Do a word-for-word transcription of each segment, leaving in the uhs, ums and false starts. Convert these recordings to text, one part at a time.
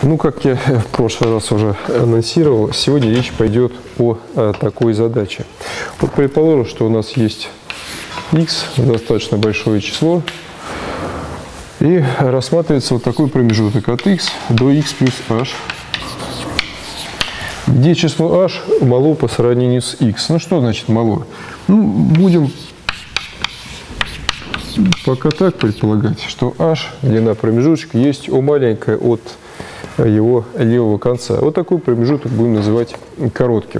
Ну, как я в прошлый раз уже анонсировал, сегодня речь пойдет о, о такой задаче. Вот предположим, что у нас есть x, достаточно большое число, и рассматривается вот такой промежуток от x до x плюс h, где число h мало по сравнению с x. Ну, что значит мало? Ну, будем пока так предполагать, что h, длина промежуточка, есть o маленькая от его левого конца. Вот такой промежуток будем называть коротким.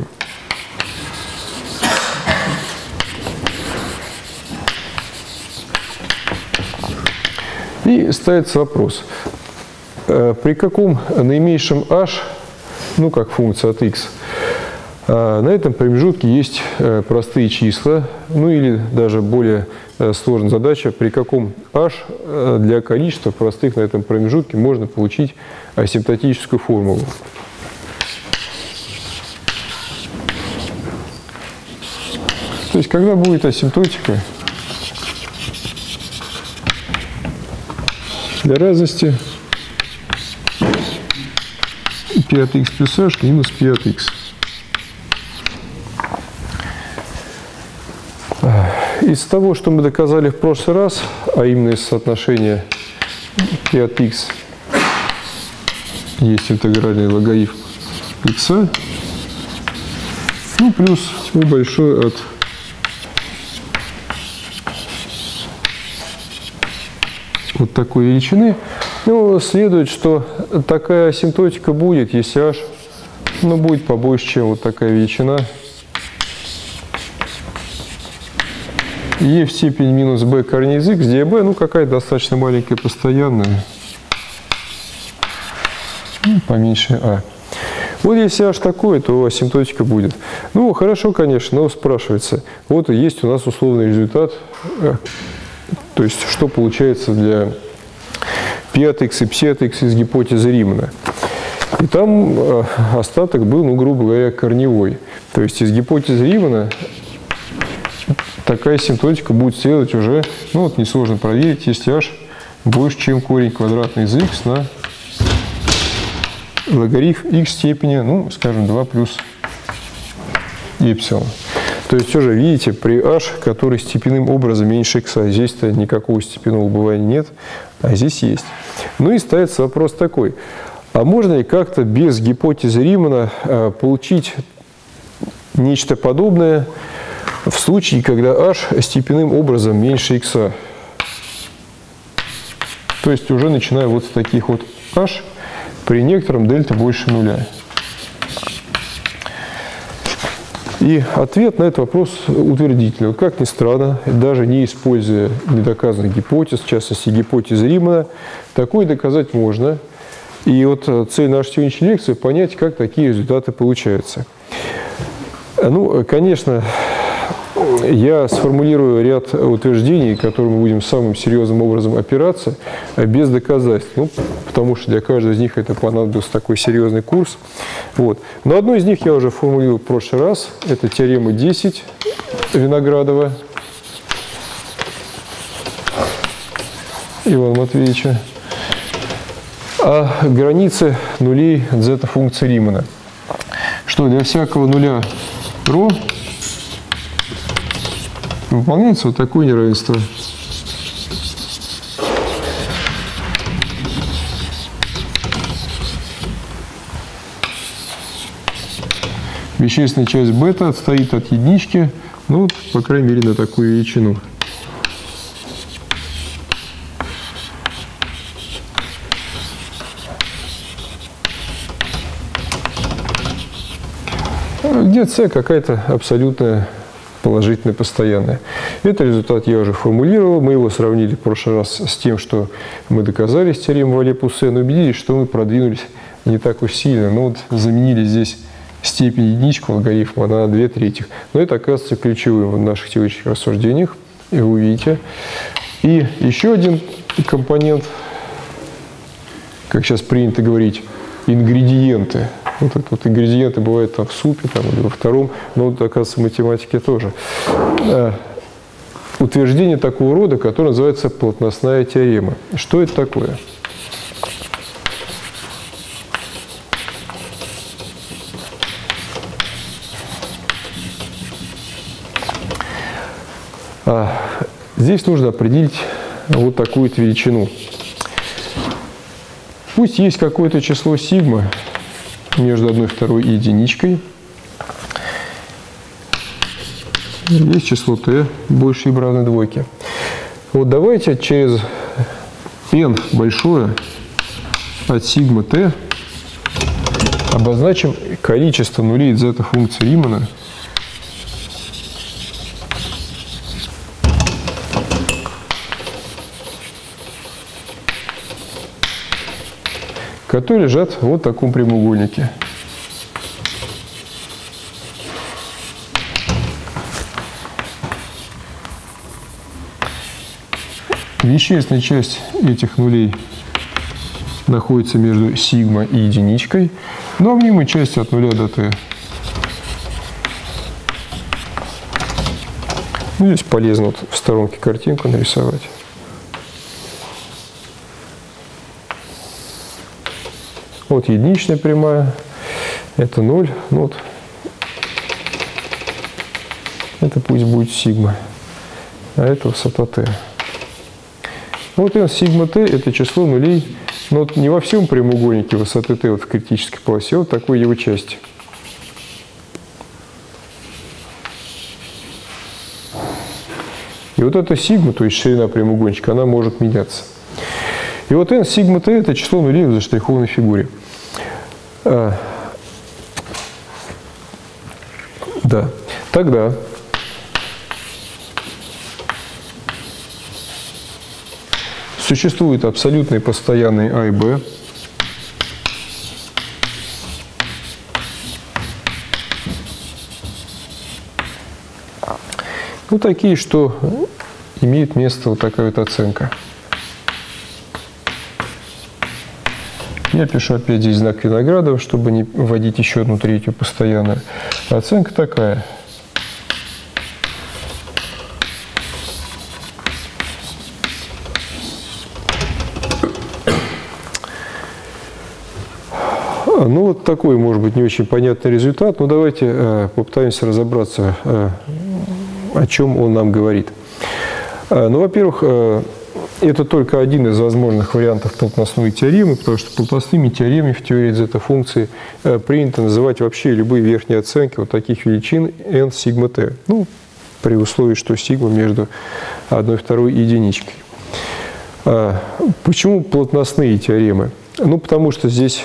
И ставится вопрос, при каком наименьшем h, ну как функция от x, на этом промежутке есть простые числа, ну или даже более сложная задача, при каком h для количества простых на этом промежутке можно получить асимптотическую формулу. То есть, когда будет асимптотика для разности π от x плюс h минус π от x. Из того, что мы доказали в прошлый раз, а именно из соотношения π от x есть интегральный логарифм x, ну плюс u большой от вот такой величины, ну, следует, что такая асимптотика будет, если h, ну, будет побольше, чем вот такая величина. E в степени минус b корень из x, где b, ну, какая-то достаточно маленькая постоянная, ну, поменьше a. Вот если h такое, то асимптотика будет. Ну, хорошо, конечно, но спрашивается, вот есть у нас условный результат, то есть, что получается для π от x и ψ от x из гипотезы Римана. И там остаток был, ну, грубо говоря, корневой. То есть, из гипотезы Римана такая асимптотика будет следовать уже, ну, вот несложно проверить, если h больше, чем корень квадратный из x на логарифм x степени, ну, скажем, два плюс эпсилон. То есть уже видите, при h, который степенным образом меньше x, а здесь-то никакого степенного убывания нет, а здесь есть. Ну и ставится вопрос такой, а можно ли как-то без гипотезы Римана а, получить нечто подобное в случае, когда h степенным образом меньше x? То есть уже начиная вот с таких вот h при некотором дельта больше нуля. И ответ на этот вопрос утвердительный. Вот как ни странно, даже не используя недоказанных гипотез, в частности гипотезы Римана, такое доказать можно. И вот цель нашей сегодняшней лекции – понять, как такие результаты получаются. Ну, конечно, я сформулирую ряд утверждений, которые мы будем самым серьезным образом опираться, без доказательств. Ну, потому что для каждого из них это понадобился такой серьезный курс. Вот. Но одну из них я уже формулировал в прошлый раз. Это теорема десять Виноградова Ивана Матвеевича о границе нулей зета-функции Римана. Что для всякого нуля ρ выполняется вот такое неравенство. Вещественная часть бета отстоит от единички, ну, вот, по крайней мере, на такую величину. Где c какая-то абсолютная положительная, постоянная. Этот результат я уже формулировал. Мы его сравнили в прошлый раз с тем, что мы доказали с теоремой Вале-Пуссе, но убедились, что мы продвинулись не так уж сильно. Ну, вот заменили здесь степень единичку логарифма на две трети. Но это оказывается ключевым в наших теоретических рассуждениях. И вы увидите. И еще один компонент, как сейчас принято говорить, ингредиенты. Вот это вот ингредиенты бывают там в супе там, или во втором, но вот, оказывается, в математике тоже. Утверждение такого рода, которое называется плотностная теорема. Что это такое? А, здесь нужно определить вот такую вот величину. Пусть есть какое-то число сигма между одной, второй и единичкой. Есть число t больше либо равно двойке. Вот давайте через n большое от сигма t обозначим количество нулей z функции Римана, которые лежат в вот таком прямоугольнике. Вещественная часть этих нулей находится между сигма и единичкой, но в мнимой части от нуля до t. Ну, здесь полезно вот в сторонке картинку нарисовать. Вот единичная прямая, это ноль, ну вот, это пусть будет сигма, а это высота t. Вот n сигма t это число нулей, но вот не во всем прямоугольнике высоты t вот в критической полосе, вот такой его части. И вот эта сигма, то есть ширина прямоугольничка, она может меняться. И вот n сигма t это число нулей в заштрихованной фигуре. А, да, тогда существуют абсолютные постоянные а и b. Ну, такие, что имеет место вот такая вот оценка. Я пишу опять здесь знак Виноградова, чтобы не вводить еще одну третью постоянную. Оценка такая. Ну, вот такой, может быть, не очень понятный результат, но давайте э, попытаемся разобраться, э, о чем он нам говорит. Э, ну, во-первых, э, это только один из возможных вариантов плотностной теоремы, потому что плотностными теоремами в теории зета-функции э, принято называть вообще любые верхние оценки вот таких величин n сигма t. Ну, при условии, что сигма между одной, второй и единичкой. Э, почему плотностные теоремы? Ну, потому что здесь...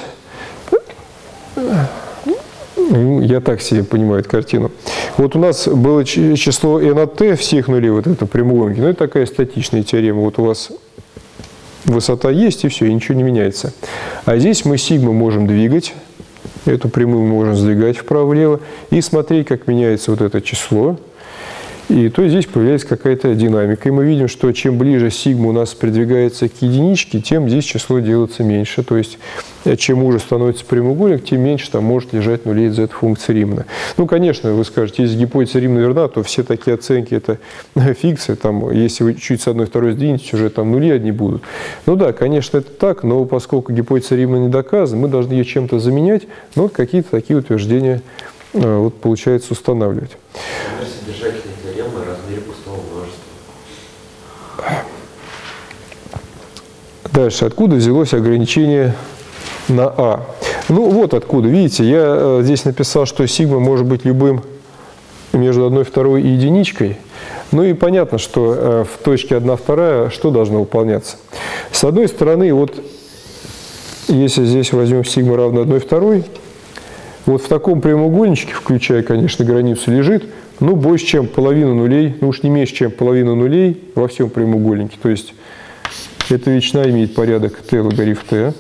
Я так себе понимаю эту картину. Вот у нас было число n от t всех нулей, вот это прямоугольники, но это такая статичная теорема. Вот у вас высота есть, и все, и ничего не меняется. А здесь мы сигму можем двигать, эту прямую мы можем сдвигать вправо-влево, и смотреть, как меняется вот это число. И то здесь появляется какая-то динамика. И мы видим, что чем ближе сигма у нас придвигается к единичке, тем здесь число делается меньше. То есть, чем уже становится прямоугольник, тем меньше там может лежать нулей z-функции Римана. Ну, конечно, вы скажете, если гипотеза Римана верна, то все такие оценки – это фикции. Там, если вы чуть с одной, второй сдвинете, уже там нули одни будут. Ну да, конечно, это так, но поскольку гипотеза Римана не доказана, мы должны ее чем-то заменять. Но вот какие-то такие утверждения вот, получается устанавливать. Содержательные теоремы о размере пустого множества. Дальше. Откуда взялось ограничение на А? Ну, вот откуда. Видите, я здесь написал, что сигма может быть любым между одной, второй и единичкой. Ну и понятно, что в точке одна, вторая что должно выполняться? С одной стороны, вот если здесь возьмем сигма равно одной, второй, вот в таком прямоугольничке, включая, конечно, границу, лежит, ну, больше, чем половина нулей, ну уж не меньше, чем половина нулей во всем прямоугольнике. То есть эта величина имеет порядок t логарифм t.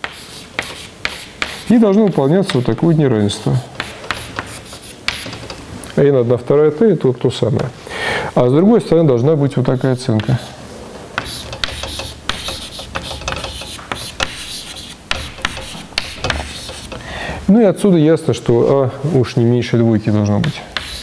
И должно выполняться вот такое неравенство. n одна вторая t это вот то самое. А с другой стороны должна быть вот такая оценка. Ну и отсюда ясно, что а уж не меньше двойки должно быть.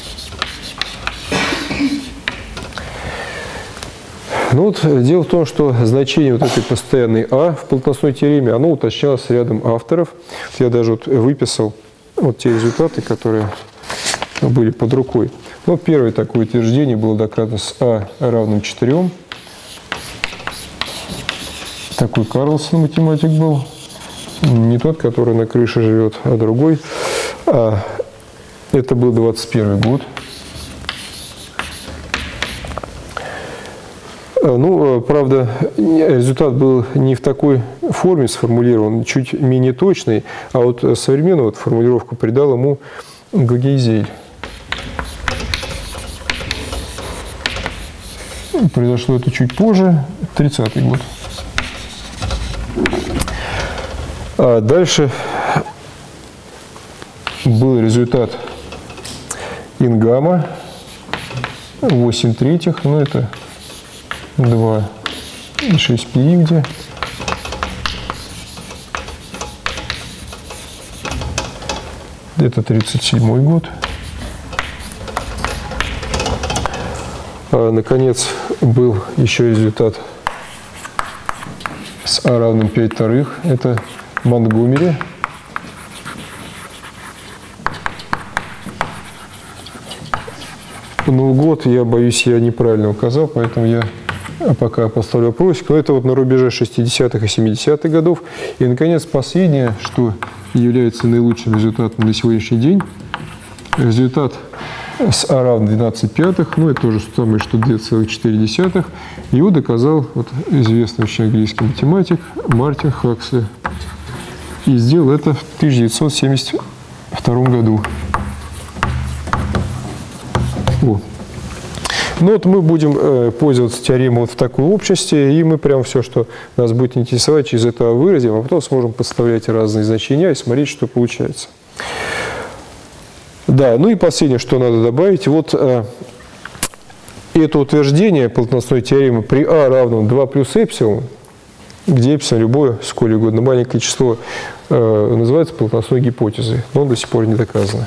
Ну вот дело в том, что значение вот этой постоянной а в плотностной теореме, оно уточнялось рядом авторов. Я даже вот выписал вот те результаты, которые были под рукой. Но первое такое утверждение было доказано с А равным четырем. Такой Карлсон математик был. Не тот, который на крыше живет, а другой. А это был двадцать первый год. Ну, правда, результат был не в такой форме сформулирован, чуть менее точный, а вот современную вот формулировку придал ему Гогейзель. Произошло это чуть позже, тридцатый год. А дальше был результат Ингама, восемь третьих, ну это два и шесть пи, где это тридцать седьмой год. А, наконец, был еще результат с А равным пять вторых. Это Монтгомери. Ну, год, я боюсь, я неправильно указал, поэтому я пока поставлю вопросик. Но это вот на рубеже шестидесятых и семидесятых годов. И, наконец, последнее, что является наилучшим результатом на сегодняшний день. Результат с А равно двенадцать пятых, ну, это то же самое, что две целых четыре десятых. Его доказал вот известный очень английский математик Мартин Хаксли. И сделал это в тысяча девятьсот семьдесят втором году. О. Ну вот мы будем э, пользоваться теоремой вот в такой общности, и мы прям все, что нас будет интересовать, через это выразим, а потом сможем подставлять разные значения и смотреть, что получается. Да, ну и последнее, что надо добавить, вот э, это утверждение плотностной теоремы при А равном два плюс эпсилон, где эпсилон любое, сколь угодно маленькое число, э, называется плотностной гипотезой, но до сих пор не доказано.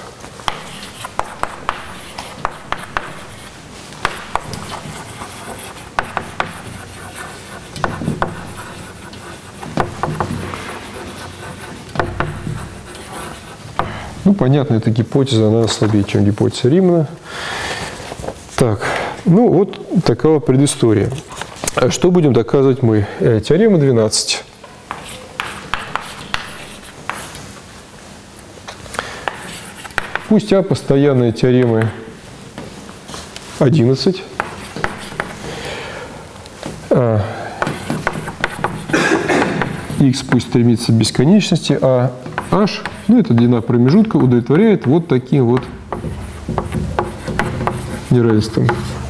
Ну, понятно, эта гипотеза, она слабее, чем гипотеза Римана. Так, ну вот такова предыстория. Что будем доказывать мы? Теорема двенадцать. Пусть А постоянная теорема одиннадцать. А, Х пусть стремится к бесконечности, а H, ну это длина промежутка, удовлетворяет вот таким вот неравенством.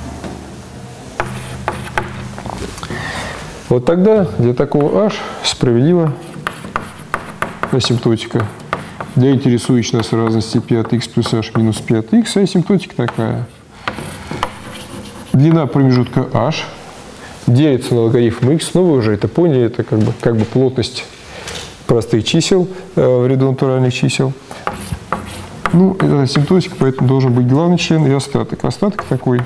Вот тогда для такого H справедлива асимптотика. Для интересующей нас разности пи от х плюс h минус пи от х, асимптотика такая. Длина промежутка h делится на логарифм x, но вы уже это поняли, это как бы, как бы плотность простых чисел э, в ряду натуральных чисел. Ну, это асимптотика, поэтому должен быть главный член и остаток. Остаток такой.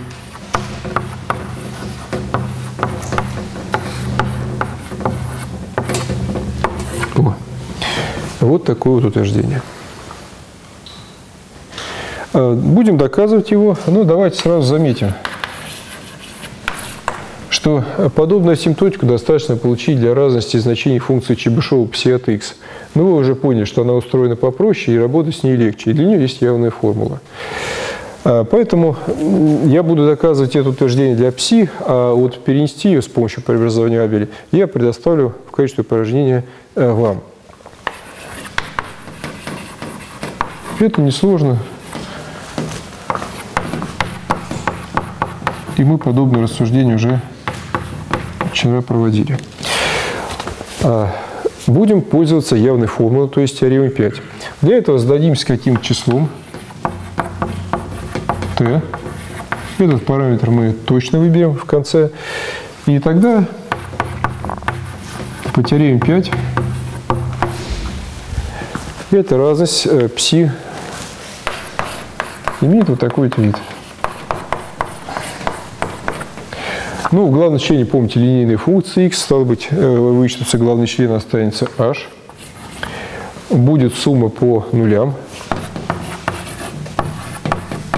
О. Вот такое вот утверждение. Будем доказывать его. Ну, давайте сразу заметим, что подобную асимптотику достаточно получить для разности значений функции Чебышева пси от х. Но вы уже поняли, что она устроена попроще, и работать с ней легче. И для нее есть явная формула. Поэтому я буду доказывать это утверждение для пси, а вот перенести ее с помощью преобразования Абеля я предоставлю в качестве упражнения вам. Это несложно. И мы подобные рассуждения уже вчера проводили. Будем пользоваться явной формулой, то есть теоремой пять. Для этого зададимся каким-то числом t. Этот параметр мы точно выберем в конце. И тогда по теореме пять эта разность э, пси имеет вот такой вид. Ну, главное член, помните, линейной функции x, стало быть, вычтутся главный член, останется h. Будет сумма по нулям.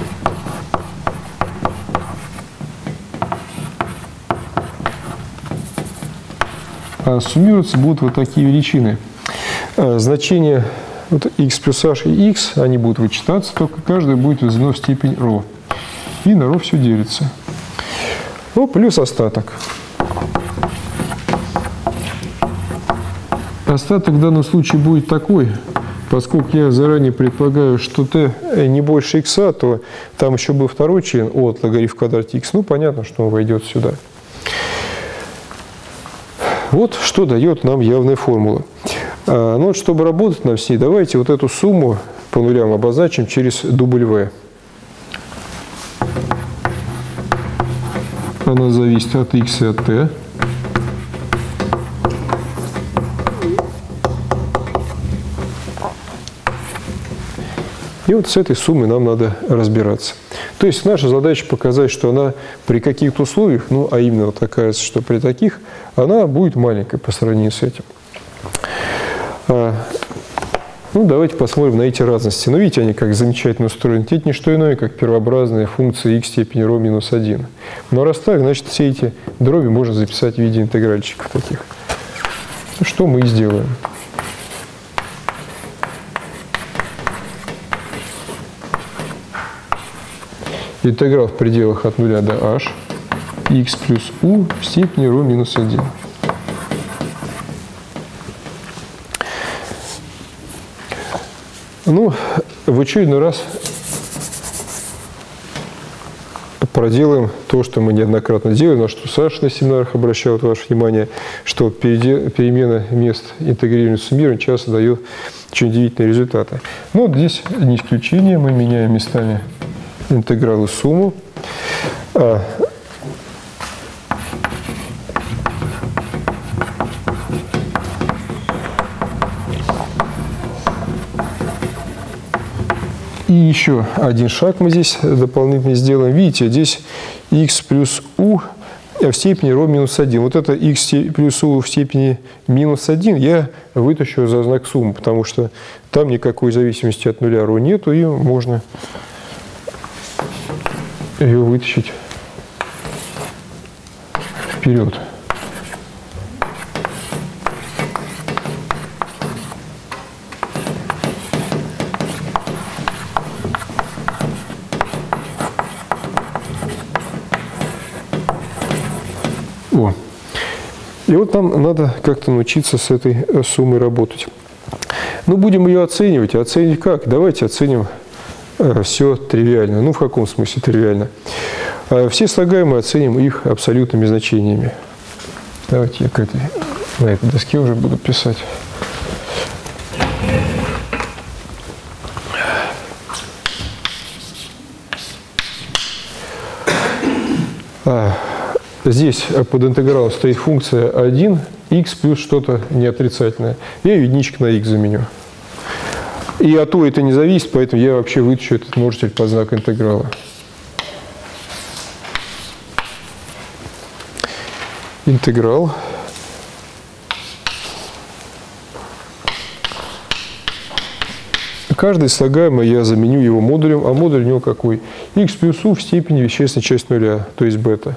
А суммироваться будут вот такие величины. Значения вот x плюс h и x, они будут вычитаться, только каждое будет возведено в степень ρ. И на ρ все делится. Ну, плюс остаток. Остаток в данном случае будет такой, поскольку я заранее предполагаю, что t не больше x, то там еще был второй член от логарифм в квадрате x. Ну, понятно, что он войдет сюда. Вот что дает нам явная формула. А, ну, вот, чтобы работать на всей, давайте вот эту сумму по нулям обозначим через W. Она зависит от x и от t. И вот с этой суммой нам надо разбираться. То есть наша задача показать, что она при каких-то условиях, ну, а именно вот оказывается, что при таких, она будет маленькой по сравнению с этим. А, ну, давайте посмотрим на эти разности. Ну, видите, они как замечательно устроены. Это не что иное, как первообразная функция x степени ρ минус один. Но раз так, значит, все эти дроби можно записать в виде интегральчиков таких. Ну, что мы и сделаем. Интеграл в пределах от нуля до h x плюс u в степени ρ минус один. Ну, в очередной раз проделаем то, что мы неоднократно делали, на что Саша на семинарах обращал ваше внимание, что перемена мест интегрирования и суммирования часто дает очень удивительные результаты. Но вот здесь не исключение, мы меняем местами интеграл и сумму. А, и еще один шаг мы здесь дополнительно сделаем. Видите, здесь x плюс u в степени ρ минус один. Вот это x плюс u в степени минус один я вытащу за знак суммы, потому что там никакой зависимости от нуля ρ нету, и можно ее вытащить вперед. О. И вот нам надо как-то научиться с этой суммой работать. Ну, будем ее оценивать. Оценить как? Давайте оценим все тривиально. Ну, в каком смысле тривиально? Все слагаемые оценим их абсолютными значениями. Давайте я к этой, на этой доске уже буду писать. А, здесь под интегралом стоит функция один, x плюс что-то неотрицательное. Я ее единичкой на x заменю. И от u это не зависит, поэтому я вообще вытащу этот множитель под знак интеграла. Интеграл. Каждый слагаемый я заменю его модулем, а модуль у него какой? X плюс u в степени вещественной части нуля, то есть бета.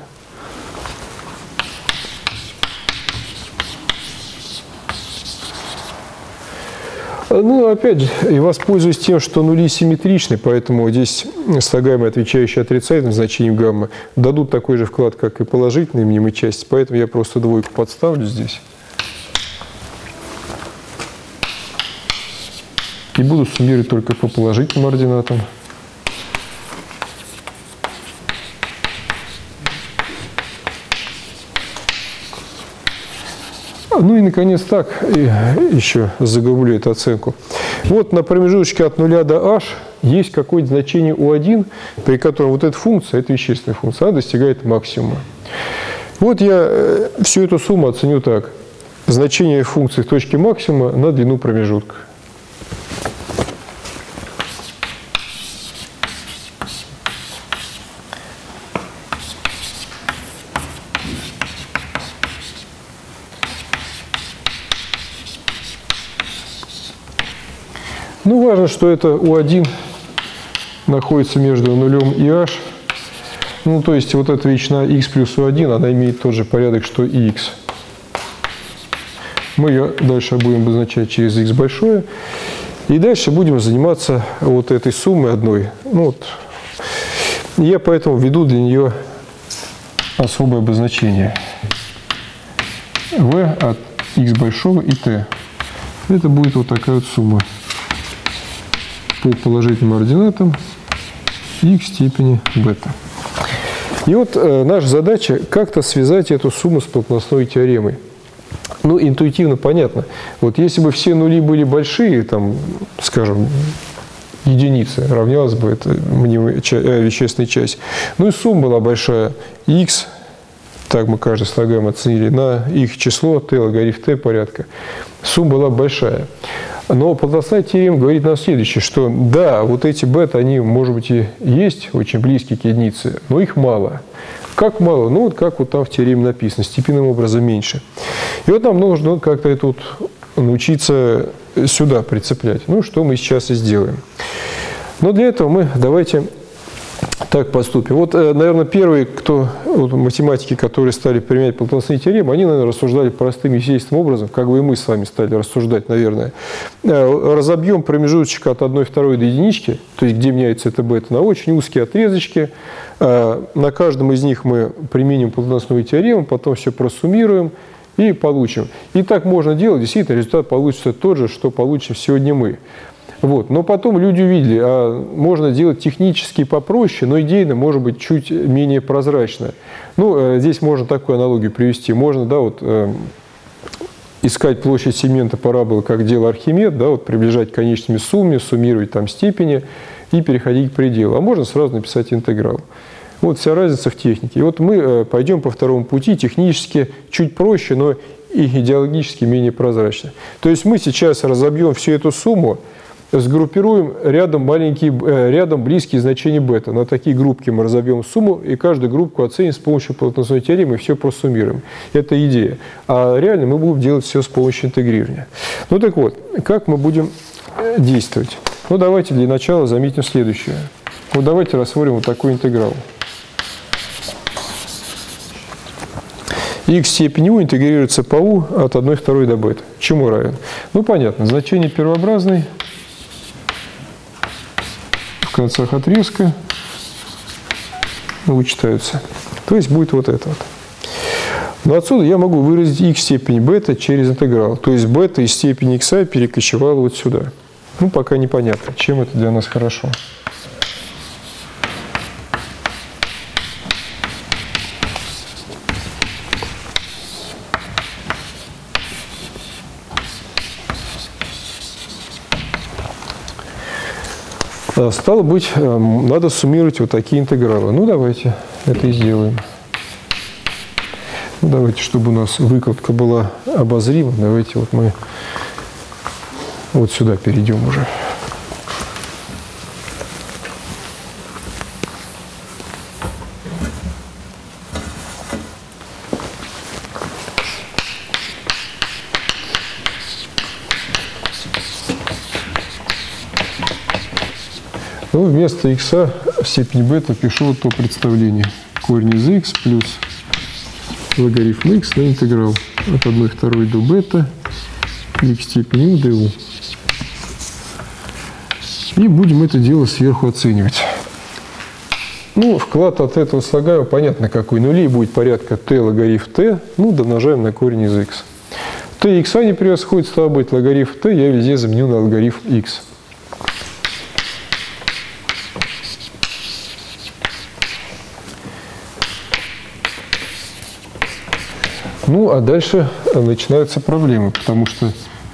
Ну, опять же, и воспользуюсь тем, что нули симметричны, поэтому здесь слагаемые, отвечающие отрицательным значением гамма, дадут такой же вклад, как и положительные мнимые части, поэтому я просто двойку подставлю здесь. И буду суммировать только по положительным ординатам. Ну и, наконец, так, и еще загублю эту оценку. Вот на промежуточке от нуля до h есть какое-то значение у один, при котором вот эта функция, эта вещественная функция, она достигает максимума. Вот я всю эту сумму оценю так. Значение функции в точке максимума на длину промежутка. Ну, важно, что это у один находится между нулем и h. Ну, то есть, вот эта величина x плюс у один, она имеет тот же порядок, что и x. Мы ее дальше будем обозначать через x большое. И дальше будем заниматься вот этой суммой одной. Ну, вот. Я поэтому введу для нее особое обозначение. v от x большого и t. Это будет вот такая вот сумма по положительным ординатам x степени бета. И вот э, наша задача как-то связать эту сумму с плотностной теоремой. Ну, интуитивно понятно. Вот если бы все нули были большие, там, скажем, единицы, равнялась бы это мнимая э, вещественная часть. Ну и сумма была большая. X, так мы каждый слагаем оценили, на их число t логарифм t порядка. Сумма была большая. Но плотностная теорема говорит нам следующее, что да, вот эти бета, они, может быть, и есть очень близкие к единице, но их мало. Как мало? Ну, вот как вот там в теореме написано, степенным образом меньше. И вот нам нужно как-то это вот научиться сюда прицеплять. Ну, что мы сейчас и сделаем. Но для этого мы давайте так поступим. Вот, наверное, первые, кто, вот, математики, которые стали применять плотностные теоремы, они, наверное, рассуждали простым естественным образом, как бы и мы с вами стали рассуждать, наверное. Разобьем промежуточек от одной второй до единички, то есть где меняется это бета, на очень узкие отрезочки. На каждом из них мы применим плотностную теорему, потом все просуммируем и получим. И так можно делать, действительно, результат получится тот же, что получим сегодня мы. Вот. Но потом люди увидели, а можно делать технически попроще, но идейно может быть чуть менее прозрачно. Ну, здесь можно такую аналогию привести. Можно, да, вот, э, искать площадь сегмента параболы, как делал Архимед, да, вот, приближать к конечной сумме, суммировать там степени и переходить к пределу. А можно сразу написать интеграл. Вот вся разница в технике. И вот мы э, пойдем по второму пути, технически чуть проще, но и идеологически менее прозрачно. То есть мы сейчас разобьем всю эту сумму, сгруппируем рядом маленькие, рядом близкие значения бета. На такие группки мы разобьем сумму, и каждую группку оценим с помощью плотностной теоремы, и все просуммируем. Это идея. А реально мы будем делать все с помощью интегрирования. Ну так вот, как мы будем действовать? Ну давайте для начала заметим следующее. Вот давайте рассмотрим вот такой интеграл. X степень u интегрируется по u от одной второй до бета. Чему равен? Ну понятно, значение первообразной в концах отрезка вычитаются. То есть будет вот это вот. Но отсюда я могу выразить x степень бета через интеграл. То есть бета из степени x перекочевала вот сюда. Ну, пока непонятно, чем это для нас хорошо. Стало быть, надо суммировать вот такие интегралы. Ну, давайте это и сделаем. Ну, давайте, чтобы у нас выкладка была обозрима, давайте вот мы вот сюда перейдем уже. Ну, вместо x в степени бета пишу то представление. Корень из x плюс логарифм x на интеграл от одной второй до бета x степени u du. И будем это дело сверху оценивать. Ну, вклад от этого слагаю, понятно какой. Нулей будет порядка t логарифм t, ну, домножаем на корень из x. t x не превосходит, стало быть, логарифм t, я везде заменю на логарифм x. Ну, а дальше начинаются проблемы, потому что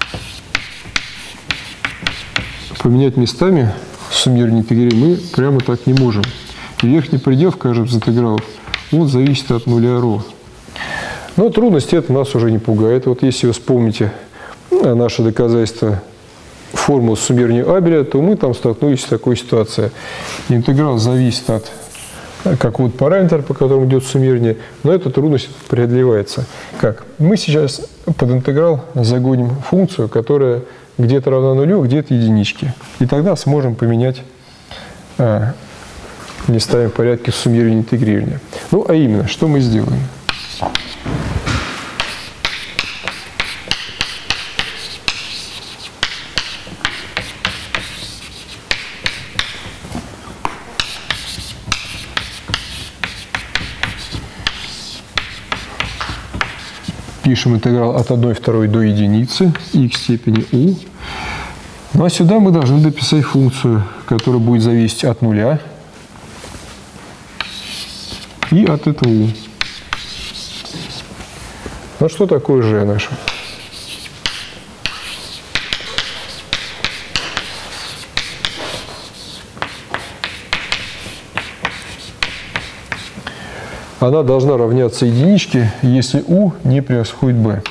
поменять местами суммирование интеграла мы прямо так не можем. И верхний предел в каждом из интегралов, он зависит от нуля ро. Но трудности это нас уже не пугает. Вот если вы вспомните наше доказательство формулы суммирования Абеля, то мы там столкнулись с такой ситуацией. Интеграл зависит от какой-то параметр, по которому идет суммирование, но эта трудность преодолевается. Как? Мы сейчас под интеграл загоним функцию, которая где-то равна нулю, где-то единичке. И тогда сможем поменять а, местами в порядке суммирования и интегрирования. Ну, а именно, что мы сделаем? пишем интеграл от одной второй до единицы х в степени u. Ну а сюда мы должны дописать функцию, которая будет зависеть от нуля и от этого u. Ну что такое g наше? Она должна равняться единичке, если u не превосходит b.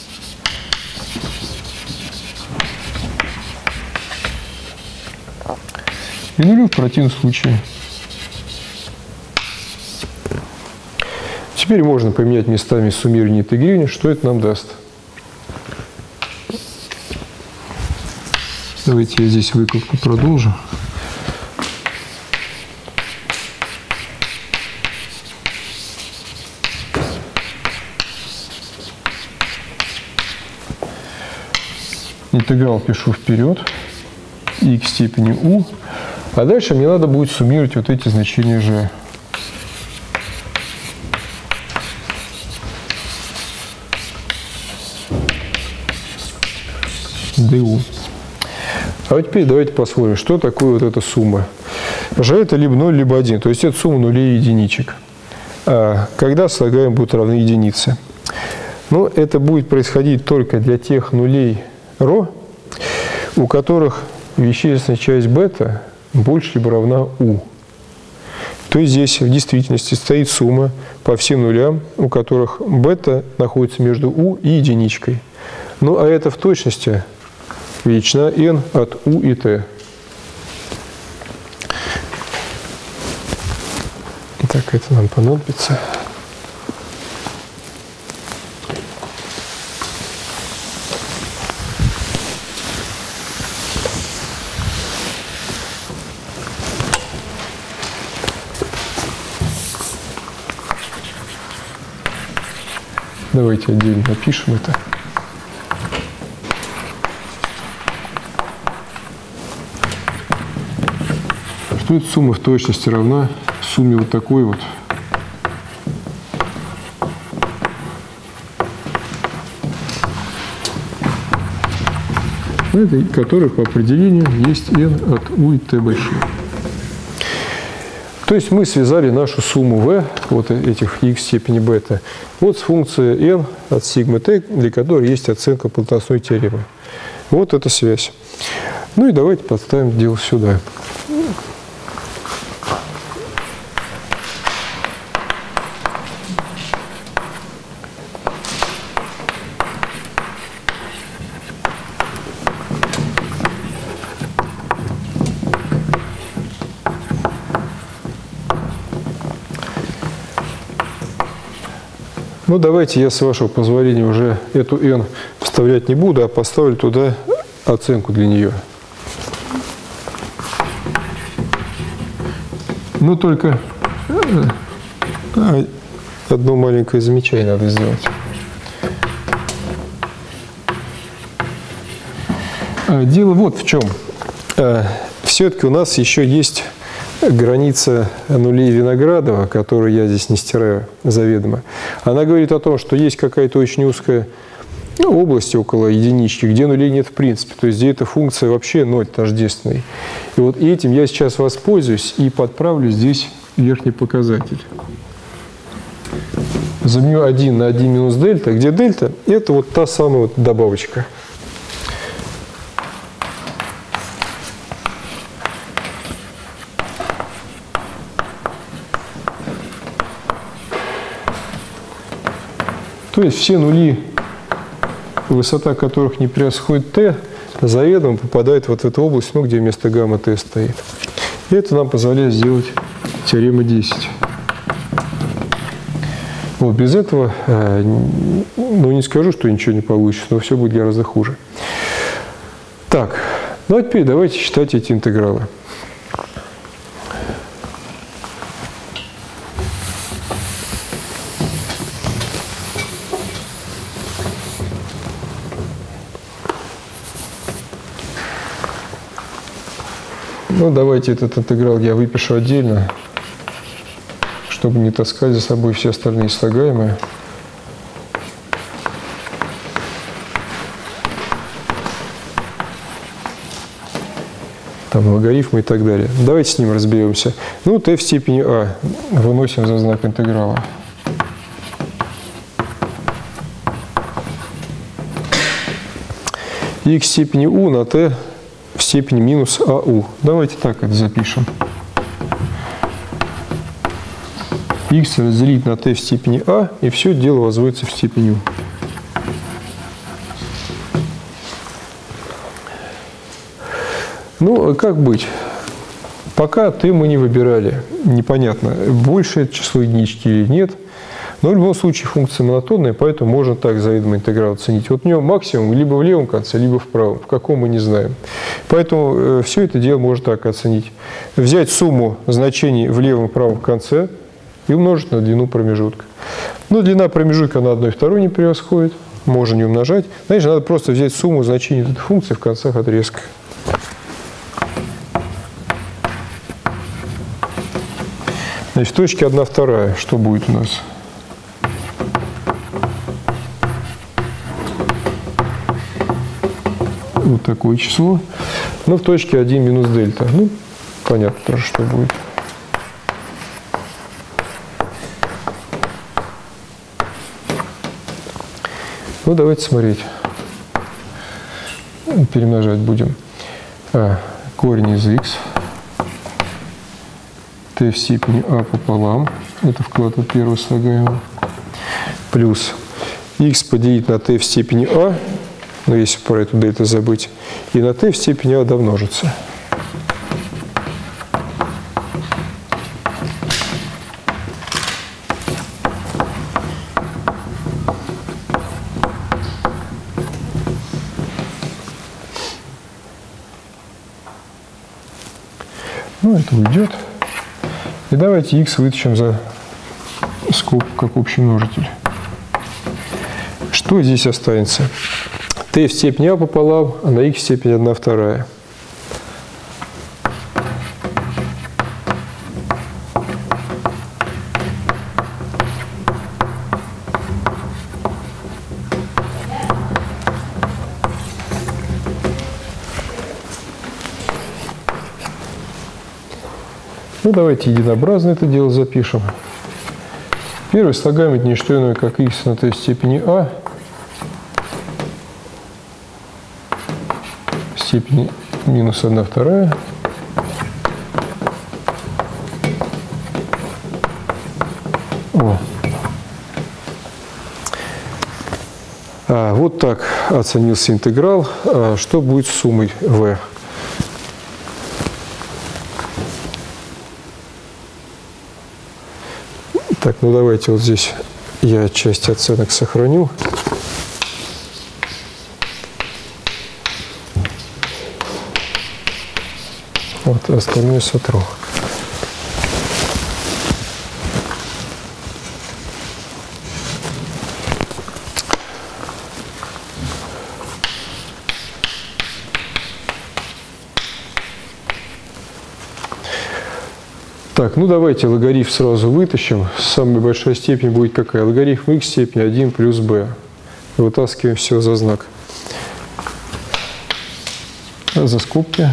И нулю в противном случае. Теперь можно поменять местами суммирование и интегрирование. Что это нам даст? Давайте я здесь выкладку продолжу. Интеграл пишу вперед, х в степени u, а дальше мне надо будет суммировать вот эти значения g. ду. А вот теперь давайте посмотрим, что такое вот эта сумма. g это либо ноль, либо один, то есть это сумма нулей и единичек. А когда слагаемые будут равны единице? Ну, это будет происходить только для тех нулей ρ, у которых вещественная часть бета больше либо равна u. То есть здесь в действительности стоит сумма по всем нулям, у которых бета находится между u и единичкой. Ну а это в точности величина n от u и t. Так, это нам понадобится. Давайте отдельно напишем это. Что эта сумма в точности равна сумме вот такой вот. Этой, которая по определению есть n от u и t больших. То есть мы связали нашу сумму v, вот этих x в степени бета, вот с функцией n от сигма t, для которой есть оценка плотностной теоремы. Вот эта связь. Ну и давайте подставим дело сюда. Ну, давайте я, с вашего позволения, уже эту n вставлять не буду, а поставлю туда оценку для нее. Ну, только одно маленькое замечание надо сделать. Дело вот в чем. Все-таки у нас еще есть граница нулей Виноградова, которую я здесь не стираю заведомо. Она говорит о том, что есть какая-то очень узкая область около единички, где нулей нет в принципе. То есть где эта функция вообще ноль тождественный. И вот этим я сейчас воспользуюсь и подправлю здесь верхний показатель. Заменю один на один минус дельта, где дельта – это вот та самая вот добавочка. То есть все нули, высота которых не превосходит t, заведомо попадает вот в эту область, ну, где вместо гамма t стоит. И это нам позволяет сделать теорему десять. Вот, без этого, ну, не скажу, что ничего не получится, но все будет гораздо хуже. Так, ну а теперь давайте считать эти интегралы. Ну, давайте этот интеграл я выпишу отдельно, чтобы не таскать за собой все остальные слагаемые. там логарифмы и так далее. Давайте с ним разберемся. Ну, t в степени а выносим за знак интеграла. X в степени u на t в степени минус ау. Давайте так это запишем. X разделить на t в степени а, и все дело возводится в степень u. Ну, как быть? Пока t мы не выбирали. Непонятно, больше это число единички или нет. Но в любом случае функция монотонная, поэтому можно так заведомый интеграл оценить. Вот у него максимум либо в левом конце, либо в правом. В каком мы не знаем. Поэтому э, все это дело можно так оценить. Взять сумму значений в левом и правом конце и умножить на длину промежутка. Но длина промежутка на одной второй не превосходит. Можно не умножать. Значит, надо просто взять сумму значений этой функции в концах отрезка. Значит, в точке одна вторая что будет у нас? Вот такое число. Ну, в точке один минус дельта. Ну, понятно тоже, что будет. Ну, давайте смотреть. Перемножать будем. А, корень из x. t в степени а пополам. Это вклад от первого слагаемого. Плюс x поделить на t в степени а. Но если про эту дельту забыть. И на t в степени а домножится. Ну, это уйдет. И давайте x вытащим за скобку как общий множитель. Что здесь останется? t в степени а пополам, а на x в степени одна вторая. Ну, давайте единообразно это дело запишем. Первый слагаемый это не что иное, как x на t в степени а в степени минус одна вторая. О. А, вот так оценился интеграл. А, что будет с суммой v? Так, ну давайте вот здесь я часть оценок сохраню. Вот, остальное сотру. Так, ну давайте логарифм сразу вытащим. Самая большая степень будет какая? Логарифм x степени один плюс b. Вытаскиваем все за знак. За скобки.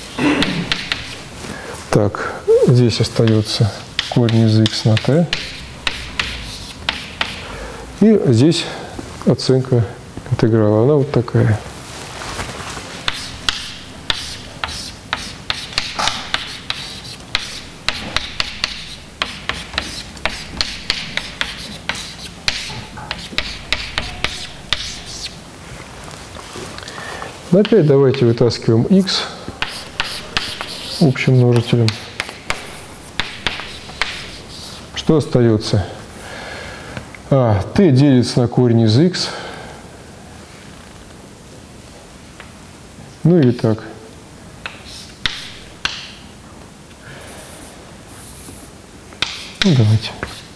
Так, здесь остается корень из x на t. И здесь оценка интеграла. Она вот такая. Опять давайте вытаскиваем x общим множителем. Что остается? А, t делится на корень из x. Ну или так. Ну давайте.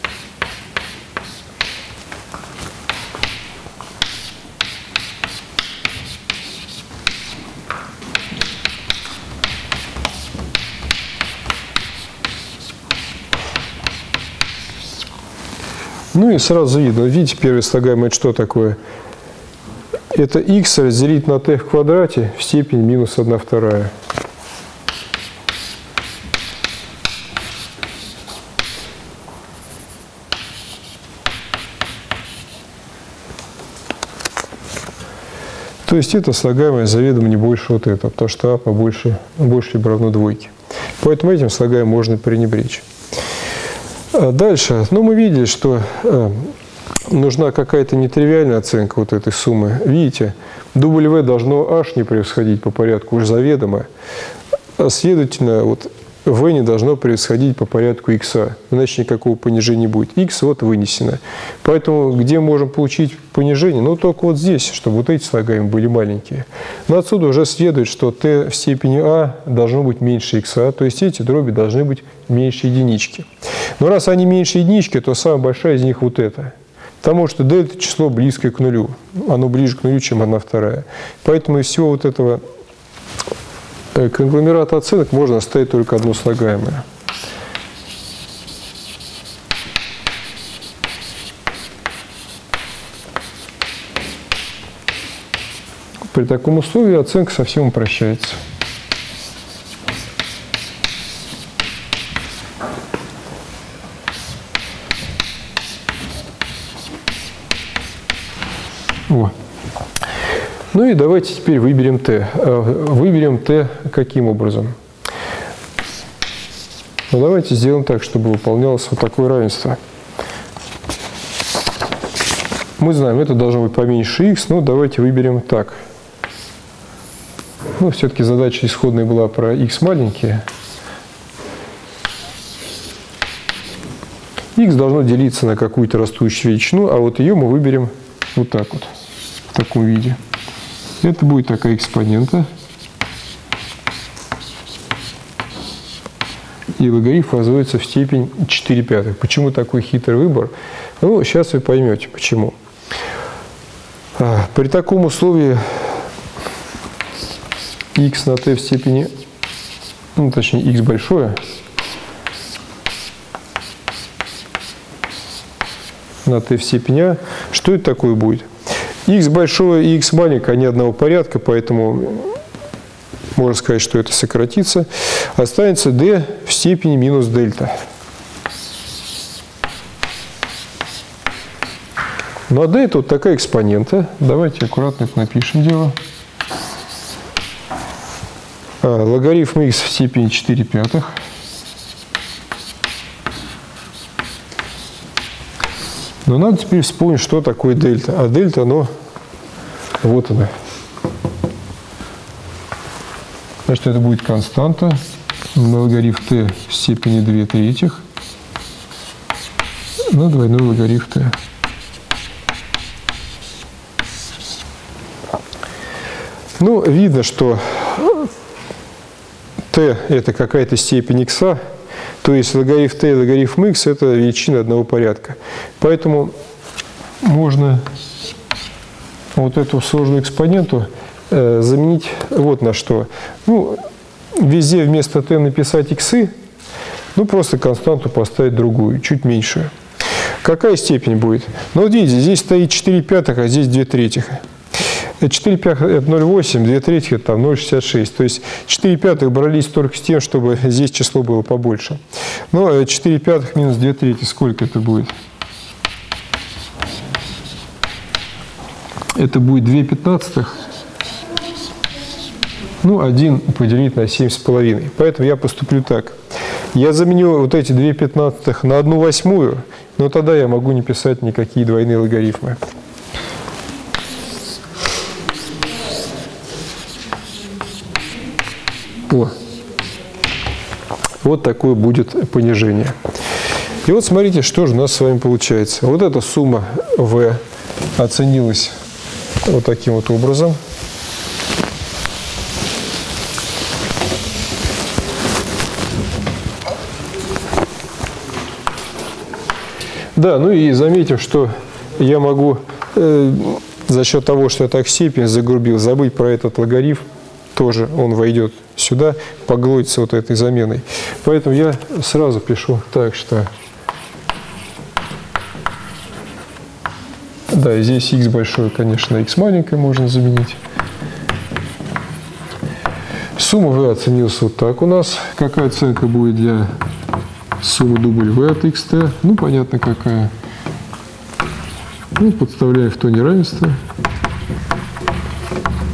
Ну и сразу видно, видите, первый слагаемый это что такое? Это x разделить на t в квадрате в степени минус одна вторая. То есть это слагаемое заведомо не больше вот этого, потому что а побольше, больше либо равно двойке. Поэтому этим слагаемым можно пренебречь. Дальше. Ну, мы видели, что нужна какая-то нетривиальная оценка вот этой суммы. Видите, W должно H не превосходить по порядку уж заведомо, а следовательно, вот V не должно превосходить по порядку X, иначе никакого понижения не будет. X вот вынесено. Поэтому где можем получить понижение? Ну, только вот здесь, чтобы вот эти слагаемые были маленькие. Но отсюда уже следует, что t в степени a должно быть меньше x, то есть эти дроби должны быть меньше единички. Но раз они меньше единички, то самая большая из них вот эта. Потому что дельта число близкое к нулю. Оно ближе к нулю, чем одна вторая. Поэтому из всего вот этого конгломерата оценок можно оставить только одно слагаемое. При таком условии оценка совсем упрощается. О. Ну и давайте теперь выберем t. Выберем t каким образом? Ну, давайте сделаем так, чтобы выполнялось вот такое равенство. Мы знаем, это должно быть поменьше x, но давайте выберем так. Ну, все-таки задача исходная была про x маленькие. X должно делиться на какую-то растущую величину, а вот ее мы выберем вот так вот, в таком виде. Это будет такая экспонента. И логарифм возводится в степень четыре пятых. Почему такой хитрый выбор? Ну, сейчас вы поймете, почему. При таком условии x на t в степени, ну, точнее, x большое на t в степени a, что это такое будет? X большое и x маленькое, они одного порядка, поэтому можно сказать, что это сократится. Останется d в степени минус дельта. Ну а d это вот такая экспонента. Давайте аккуратно это напишем дело. А, логарифм x в степени четыре пятых. Но надо теперь вспомнить, что такое дельта. А дельта, оно, вот она. Значит, это будет константа на логарифм t в степени две третьих на двойной логарифм t. Ну, видно, что t это какая-то степень x, то есть логарифм t и логарифм x это величины одного порядка. Поэтому можно вот эту сложную экспоненту э, заменить вот на что. Ну, везде вместо t написать x, ну просто константу поставить другую, чуть меньшую. Какая степень будет? Ну, вот видите, здесь стоит четыре пятых, а здесь две третьих. четыре пятых это ноль целых восемь, две третьих это ноль целых шестьдесят шесть. То есть четыре пятых брались только с тем, чтобы здесь число было побольше. Но четыре пятых минус две трети, сколько это будет? Это будет две пятнадцатых. Ну, один поделить на семь с половиной. Поэтому я поступлю так. Я заменю вот эти две пятнадцатых на одну восьмую, но тогда я могу не писать никакие двойные логарифмы. О. Вот такое будет понижение. И вот смотрите, что же у нас с вами получается. Вот эта сумма v оценилась вот таким вот образом. Да, ну и заметим, что я могу э, за счет того, что я так степень загрубил, забыть про этот логарифм. Тоже он войдет сюда, поглотится вот этой заменой. Поэтому я сразу пишу так, что да, и здесь x большое, конечно, x маленькое можно заменить. Сумма v оценилась вот так у нас. Какая оценка будет для суммы W от xt? Ну, понятно, какая. Ну, подставляю в то неравенство.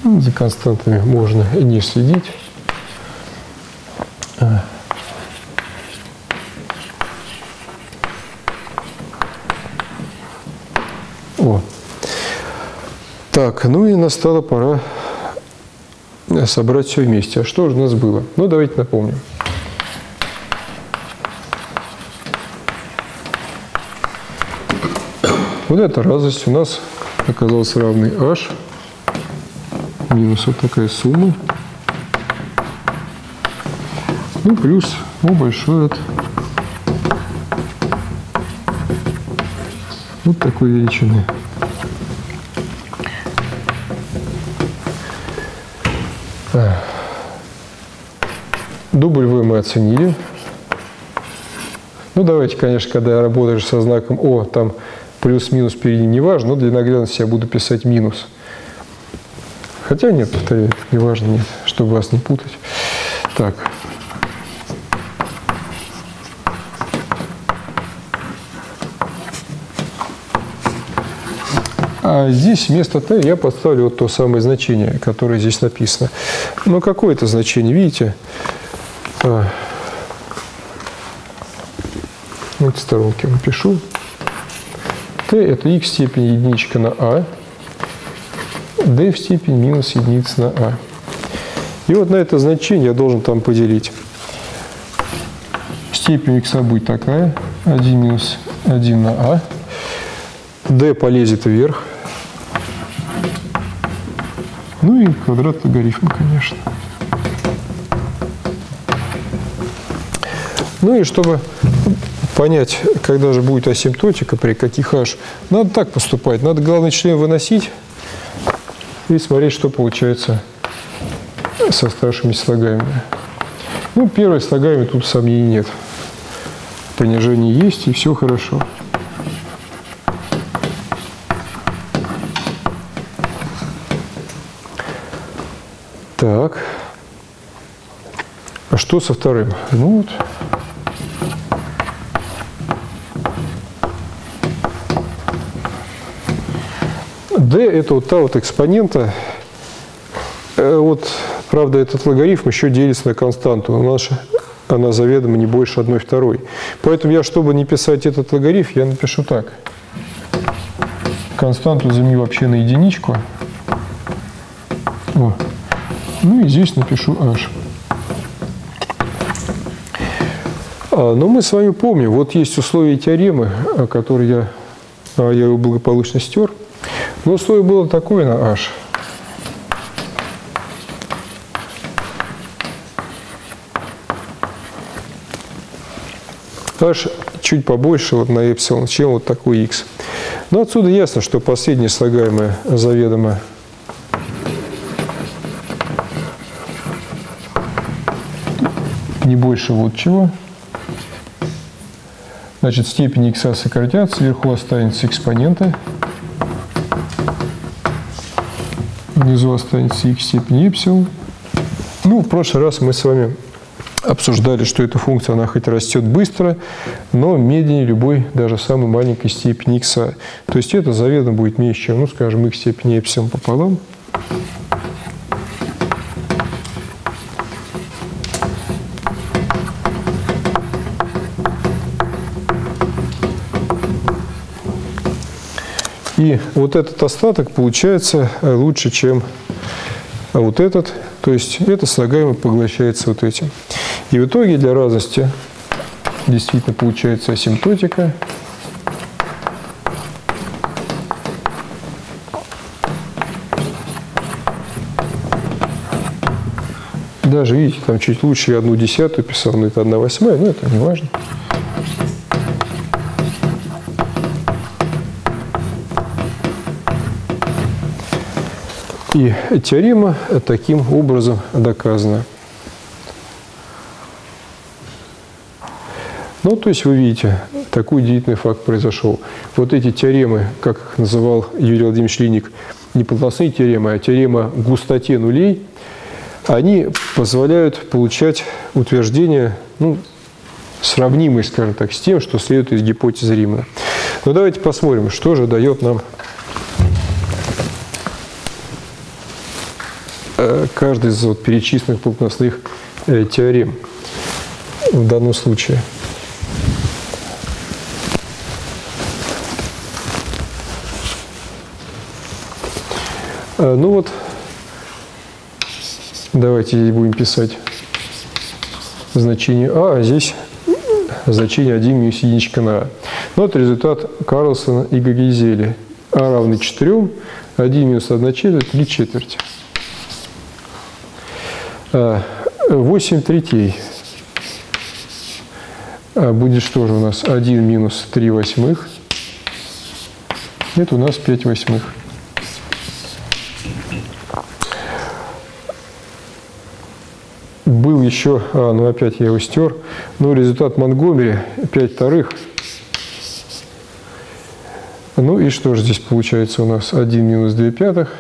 За константами можно не следить. О. Так, ну и настала пора собрать все вместе. А что же у нас было? Ну, давайте напомним. Вот эта разность у нас оказалась равной h минус вот такая сумма. Ну, плюс O большой от вот такой величины. Дубль V мы оценили. Ну, давайте, конечно, когда работаешь со знаком О, там плюс-минус перед ним не важно, но для наглядности я буду писать минус. Хотя нет, повторяю, не важно, нет, чтобы вас не путать. Так. А здесь вместо t я подставлю вот то самое значение, которое здесь написано. Но какое это значение, видите? А, вот в сторонке напишу. t это x в степени единичка на a, d в степени минус единица на a. И вот на это значение я должен там поделить. Степень x будет такая, один минус один на a. d полезет вверх. Ну и квадрат логарифма, конечно. Ну и чтобы понять, когда же будет асимптотика, при каких h, надо так поступать. Надо главный член выносить и смотреть, что получается со оставшимися слагаемыми. Ну, первое слагаемое, тут сомнений нет. Понижение есть, и все хорошо. Так. А что со вторым? Ну вот. D – это вот та вот экспонента. Вот, правда, этот логарифм еще делится на константу. У нас она заведомо не больше одной второй. Поэтому я, чтобы не писать этот логарифм, я напишу так. Константу заменю вообще на единичку. О. Ну и здесь напишу h. А, но мы с вами помним, вот есть условия теоремы, которые я, я его благополучно стер. Но условие было такое на h. H чуть побольше вот на эпсилон, чем вот такой x. Но отсюда ясно, что последнее слагаемое заведомо не больше вот чего. Значит, степень x сократятся, вверху останется экспонента. Внизу останется x степень эпсилон. Ну, в прошлый раз мы с вами обсуждали, что эта функция, она хоть растет быстро, но медленнее любой, даже самой маленькой степени x. То есть это заведомо будет меньше, чем, ну, скажем, x степени эпсилон пополам. И вот этот остаток получается лучше, чем вот этот. То есть это слагаемое поглощается вот этим. И в итоге для разности действительно получается асимптотика. Даже, видите, там чуть лучше я одну десятую писал, но это одна восьмая, но это не важно. И теорема таким образом доказана. Ну, то есть вы видите, такой удивительный факт произошел. Вот эти теоремы, как их называл Юрий Владимирович Линник, не полностные теоремы, а теорема к густоте нулей, они позволяют получать утверждения, ну, сравнимые, скажем так, с тем, что следует из гипотезы Римана. Но давайте посмотрим, что же дает нам каждой из вот перечисленных плотностных теорем в данном случае. Ну вот, давайте будем писать значение А, а здесь значение один минус единичка на А. Ну, вот результат Карлсона и Гагезели. А равный четырем, один минус одна четверть, три четверти. восемь третей. Будет что же у нас? один минус три восьмых. Это у нас пять восьмых. Был еще, а, ну опять я его стер, но результат Монтгомери пять вторых. Ну и что же здесь получается у нас? один минус две пятых.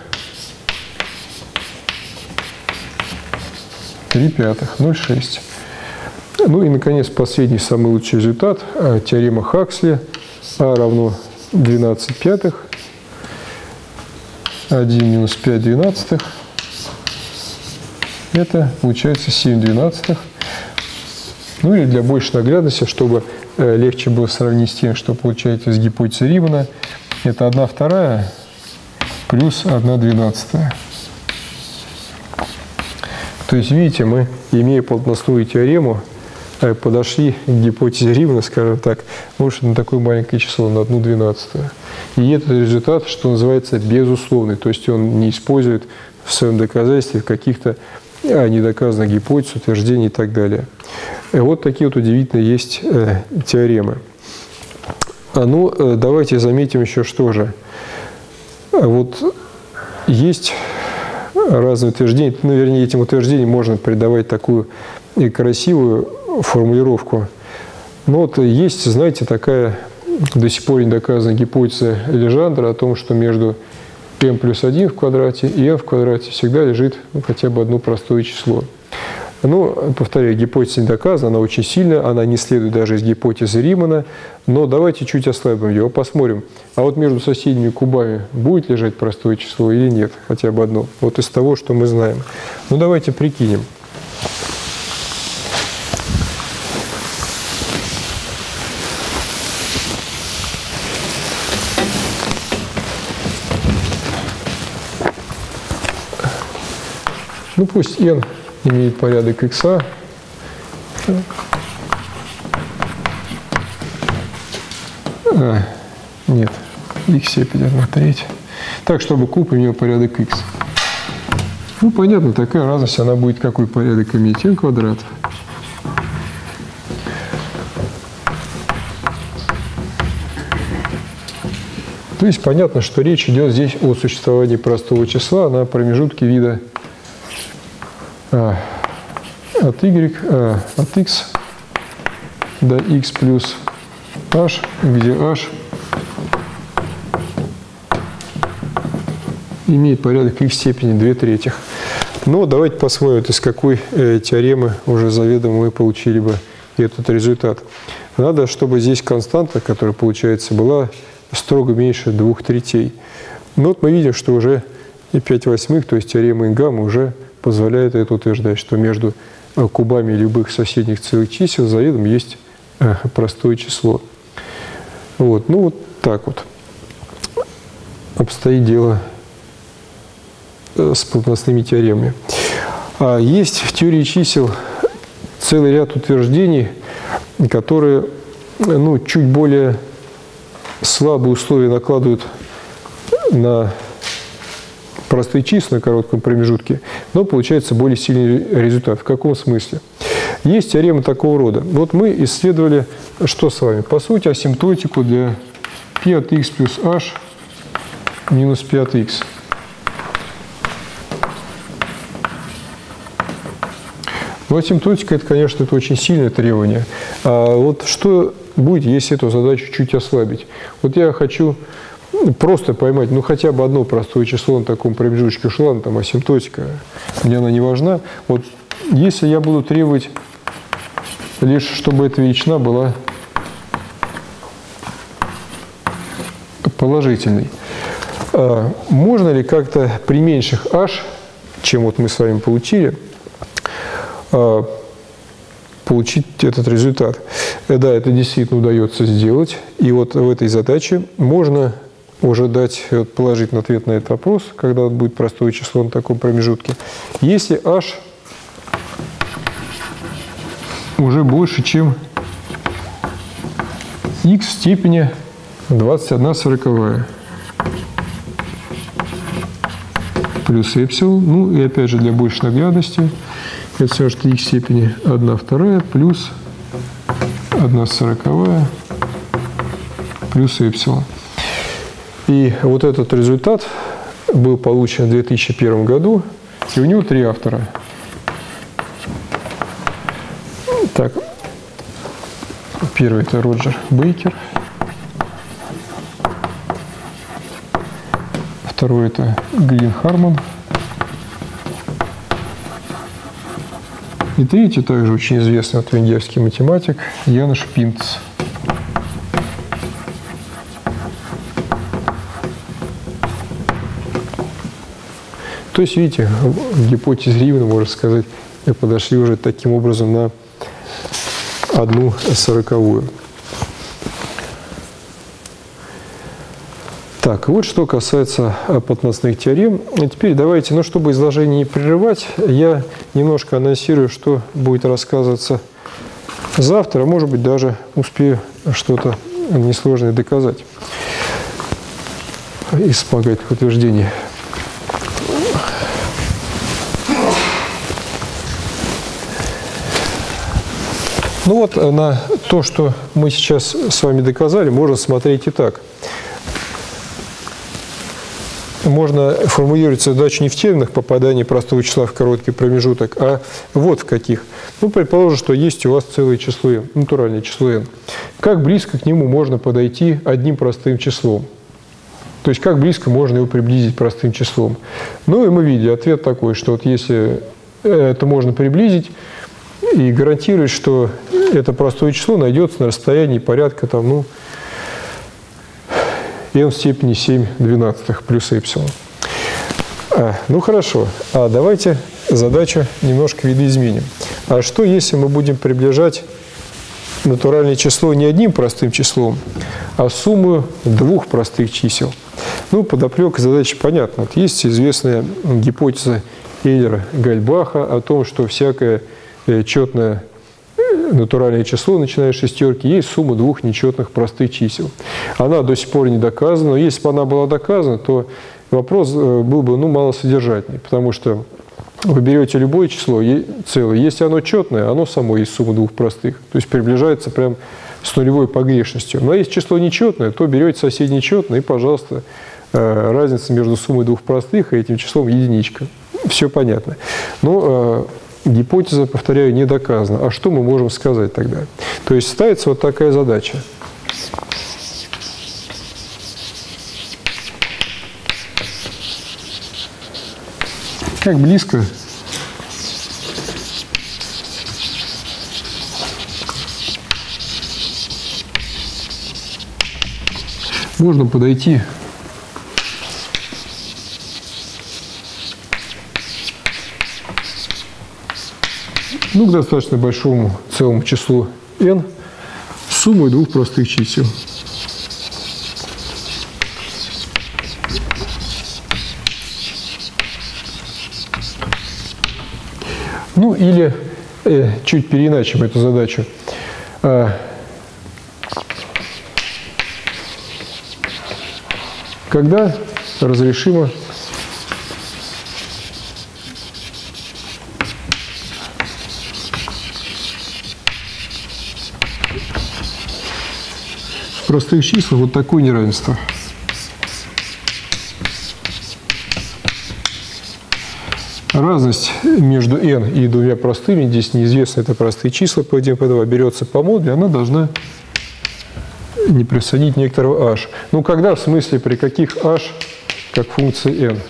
три пятых, ноль целых шесть десятых. Ну и, наконец, последний, самый лучший результат. Теорема Хаксли. А равно двенадцать пятых. один минус пять двенадцатых. Это получается семь двенадцатых. Ну или для большей наглядности, чтобы легче было сравнить с тем, что получается из гипотезы Римана, это одна вторая плюс одна двенадцатая. То есть, видите, мы, имея плотностную теорему, подошли к гипотезе Римана, скажем так, может, на такое маленькое число, на одну двенадцатую. И этот результат, что называется, безусловный, то есть он не использует в своем доказательстве каких-то недоказанных гипотез, утверждений и так далее. И вот такие вот удивительные есть э, теоремы. А ну, э, давайте заметим еще, что же. Вот есть разные утверждения, ну, вернее, этим утверждениям можно придавать такую и красивую формулировку. Но вот есть, знаете, такая до сих пор недоказанная гипотеза Лежандра о том, что между m плюс один в квадрате и n в квадрате всегда лежит ну, хотя бы одно простое число. Ну, повторяю, гипотеза не доказана, она очень сильная, она не следует даже из гипотезы Римана, но давайте чуть ослабим ее, посмотрим. А вот между соседними кубами будет лежать простое число или нет, хотя бы одно, вот из того, что мы знаем. Ну, давайте прикинем. Ну, пусть n имеет порядок x. А, нет, x степень одна треть. Так, чтобы куб имел порядок x. Ну, понятно, такая разность, она будет какой порядок иметь? n квадрат. То есть понятно, что речь идет здесь о существовании простого числа на промежутке вида А, от y, а, от x до x плюс h, где h имеет порядок x степени две трети. Но давайте посмотрим, из какой э, теоремы уже заведомо мы получили бы этот результат. Надо, чтобы здесь константа, которая получается, была строго меньше двух третей. Но вот мы видим, что уже и пять восьмых, то есть теорема Ингама, уже позволяет это утверждать, что между кубами любых соседних целых чисел заведомо есть простое число. Вот. Ну, вот так вот обстоит дело с плотностными теоремами. А есть в теории чисел целый ряд утверждений, которые ну, чуть более слабые условия накладывают на простые числа на коротком промежутке, но получается более сильный результат. В каком смысле? Есть теорема такого рода. Вот мы исследовали, что с вами? По сути, асимптотику для π от x плюс h минус π от x. Но асимптотика – это, конечно, это очень сильное требование. А вот что будет, если эту задачу чуть ослабить? Вот я хочу просто поймать, ну, хотя бы одно простое число на таком промежутке эшелона, там, асимптотика, мне она не важна. Вот если я буду требовать лишь, чтобы эта величина была положительной, можно ли как-то при меньших h чем вот мы с вами получили, получить этот результат. Да, это действительно удается сделать. И вот в этой задаче можно уже дать положительный ответ на этот вопрос, когда будет простое число на таком промежутке. Если h уже больше, чем x в степени двадцать одна сороковая плюс эпсилон. Ну и опять же для большей наглядности это все, что x в степени одна вторая плюс одна сороковая плюс эпсилон. И вот этот результат был получен в две тысячи первом году, и у него три автора. Так, первый – это Роджер Бейкер. Второй – это Глин Харман. И третий, также очень известный вот венгерский математик, Януш Пинц. То есть, видите, в гипотезе Ривена, можно сказать, мы подошли уже таким образом на одну сороковую. Так, вот что касается подносных теорем. И теперь давайте, ну, чтобы изложение не прерывать, я немножко анонсирую, что будет рассказываться завтра. Может быть, даже успею что-то несложное доказать из вспомогательных утверждений. Ну вот на то, что мы сейчас с вами доказали, можно смотреть и так. Можно формулировать задачу не в терминах попадания простого числа в короткий промежуток, а вот в каких. Ну, предположим, что есть у вас целое число n, натуральное число n. Как близко к нему можно подойти одним простым числом? То есть, как близко можно его приблизить простым числом? Ну, и мы видим ответ такой, что вот если это можно приблизить, и гарантирует, что это простое число найдется на расстоянии порядка там, ну, n в степени семь двенадцатых плюс эпсилон. А, ну хорошо, а давайте задачу немножко видоизменим. А что, если мы будем приближать натуральное число не одним простым числом, а сумму двух простых чисел? Ну, подоплека задачи понятна. Вот есть известная гипотеза Эйлера-Гальбаха о том, что всякое четное натуральное число, начиная с шестерки, есть сумма двух нечетных простых чисел. Она до сих пор не доказана, но если бы она была доказана, то вопрос был бы, ну, малосодержательный, потому что вы берете любое число целое, если оно четное, оно само есть сумма двух простых, то есть приближается прям с нулевой погрешностью. Но если число нечетное, то берете соседнее четное и, пожалуйста, разница между суммой двух простых и этим числом единичка. Все понятно. Но гипотеза, повторяю, не доказана. А что мы можем сказать тогда? То есть ставится вот такая задача. Как близко можно подойти ну, к достаточно большому целому числу n с суммой двух простых чисел. Ну, или э, чуть переиначим эту задачу. А, когда разрешимо в простых числах вот такое неравенство. Разность между n и двумя простыми, здесь неизвестно, это простые числа, по один по два, берется по модулю, она должна не превосходить некоторого h. Ну, когда, в смысле, при каких h, как функции n?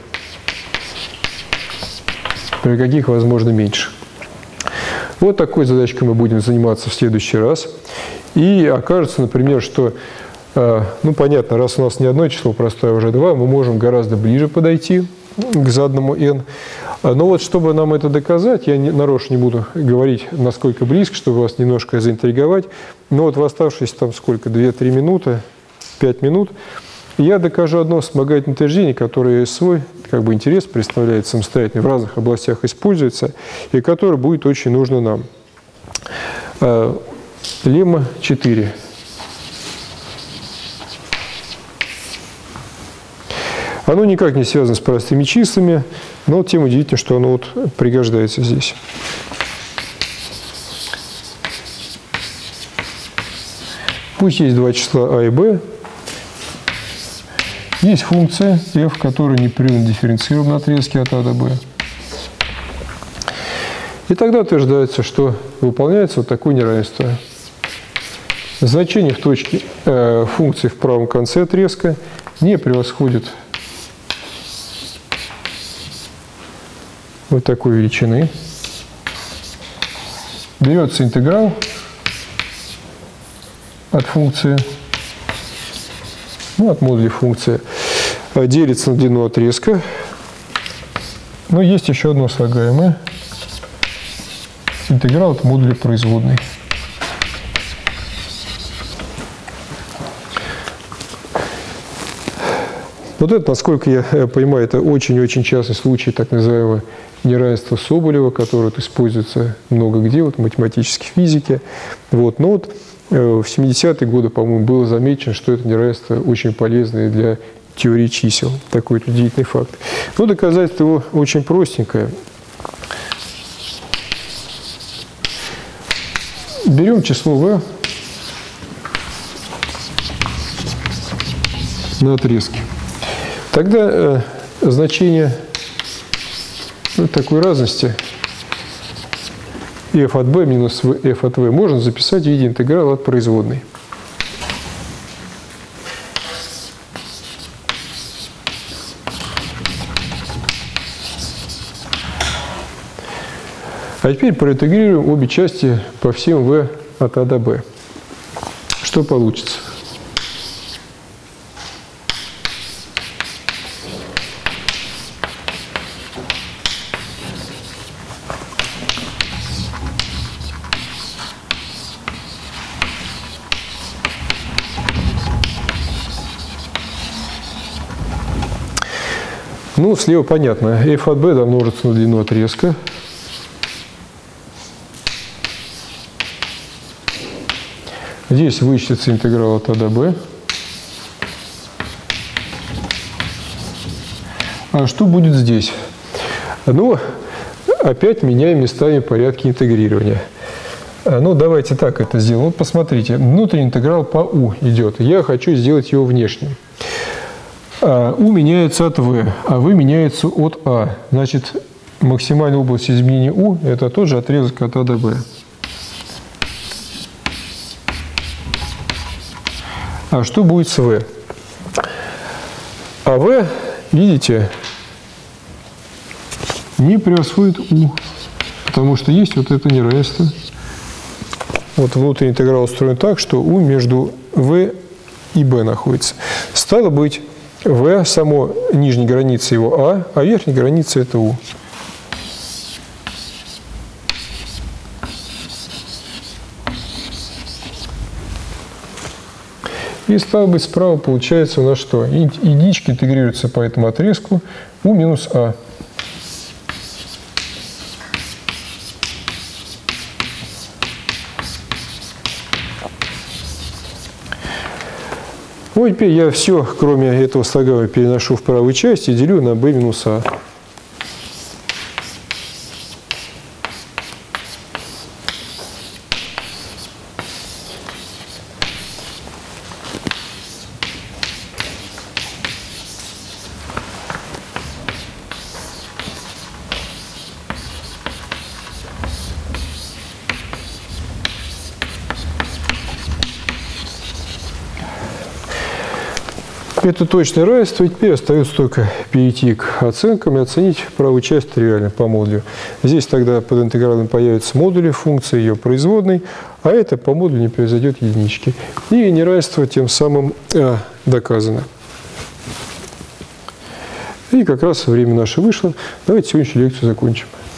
При каких, возможно, меньше. Вот такой задачкой мы будем заниматься в следующий раз. И окажется, например, что, ну, понятно, раз у нас не одно число простое, а уже два, мы можем гораздо ближе подойти к заданному n. Но вот чтобы нам это доказать, я не, нарочно не буду говорить, насколько близко, чтобы вас немножко заинтриговать. Но вот в оставшиеся там сколько, две-три минуты, пять минут, я докажу одно вспомогательное утверждение, которое свой как бы, интерес представляет самостоятельно, в разных областях используется, и которое будет очень нужно нам. Лемма четыре. Оно никак не связано с простыми числами, но тем удивительно, что оно вот пригождается здесь. Пусть есть два числа а и b. Есть функция f, которая непрерывно дифференцирована на отрезке от а до b. И тогда утверждается, что выполняется вот такое неравенство. Значение в точке э, функции в правом конце отрезка не превосходит вот такой величины. Берется интеграл от функции, ну, от модуля функции, делится на длину отрезка. Но есть еще одно слагаемое. Интеграл от модуля производной. Вот это, насколько я понимаю, это очень-очень частый случай так называемого неравенства Соболева, которое вот используется много где, вот, в математической физике. Вот. Но вот в семидесятые годы, по-моему, было замечено, что это неравенство очень полезное для теории чисел. Такой удивительный факт. Но доказательство его очень простенькое. Берем число v на отрезке. Тогда э, значение ну, такой разности f от b минус f от v можно записать в виде интеграла от производной. А теперь проинтегрируем обе части по всем v от a до b. Что получится? Ну, слева понятно. f от b домножится на длину отрезка. Здесь вычтется интеграл от a до b. А что будет здесь? Ну, опять меняем местами порядки интегрирования. Ну, давайте так это сделаем. Вот посмотрите, внутренний интеграл по u идет. Я хочу сделать его внешним. u меняется от v, а v меняется от a. Значит, максимальная область изменения u – это тот же отрезок от a до b. А что будет с v? А v, видите, не превосходит u, потому что есть вот это неравенство. Вот внутренний интеграл устроен так, что u между v и b находится. Стало быть, v само нижняя граница его a, а верхняя граница это u. И стало быть, справа получается у нас что? Единички интегрируются по этому отрезку u минус a. Ну, теперь я все, кроме этого слагаемого, переношу в правую часть и делю на b минус a. Это точное равенство, и теперь остается только перейти к оценкам и оценить правую часть тривиально по модулю. Здесь тогда под интегралом появятся модули функции ее производной, а это по модулю не произойдет единички. И неравенство тем самым а, доказано. И как раз время наше вышло. Давайте сегодняшнюю лекцию закончим.